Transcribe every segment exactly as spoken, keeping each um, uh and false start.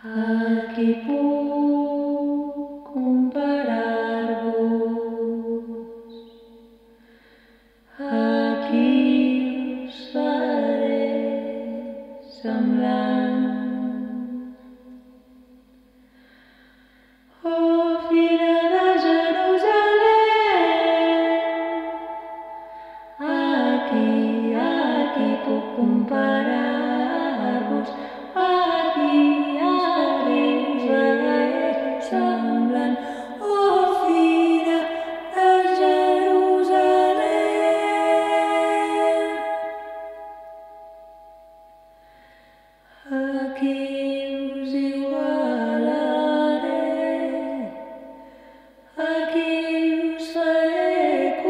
Aquí puc comparar-vos, aquí us faré semblant. Oh, Fira de Jerusalem, aquí, aquí puc comparar-vos, aquí us faré semblant. Oh, Fira de Jerusalem, aquí us igualaré, aquí us faré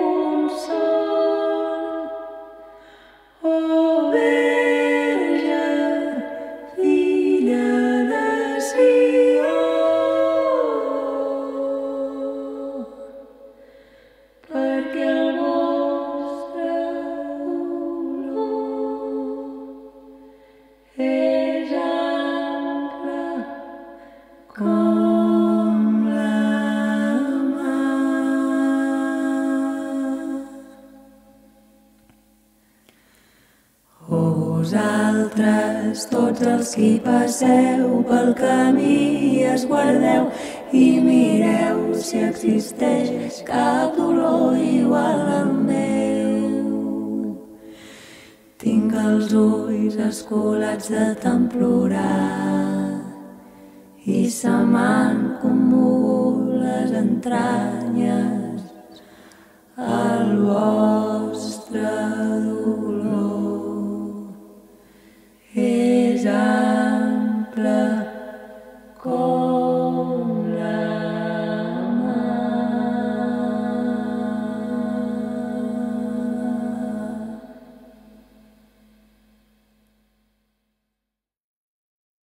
consol. Oh, Verge, filla de Sió, perquè el vostre olor és ample com la mar. Oh, vosaltres, tots els qui passeu pel camí, esguardeu i mireu si existeix cap dolor igual al meu. Tinc els ulls escolats de tant plorar i se m'han commogut les entranyes al vostre